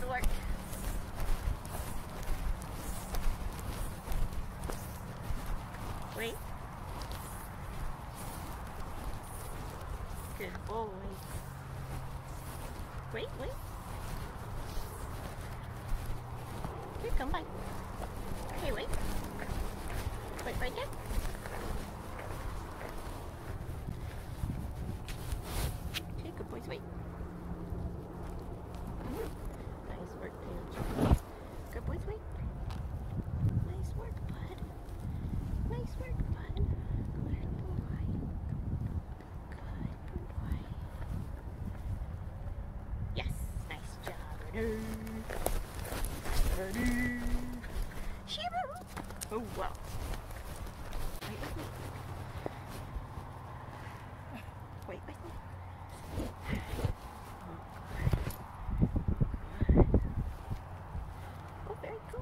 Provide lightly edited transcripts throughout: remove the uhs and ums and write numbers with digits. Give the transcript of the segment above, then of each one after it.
work. Wait. Good boy. Wait, wait. Here, come back. Hey, wait. Wait right there. Okay, good boys, wait. Nice work, Taylor. Good boys, wait. Nice work, bud. Nice work, bud. Good boy. Good boy. Yes, nice job. Ready. Ready. Shiver. Oh, wow. Wait with me. Wait with me. Oh, very good.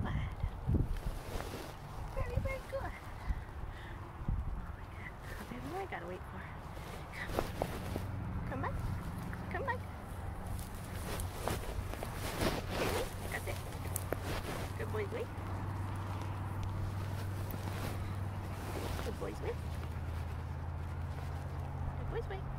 Very, very good. Oh my God. Baby, I gotta wait for her. Come back. Come back. That's it. Good boys, wait. Good boys, wait. Good boys, wait.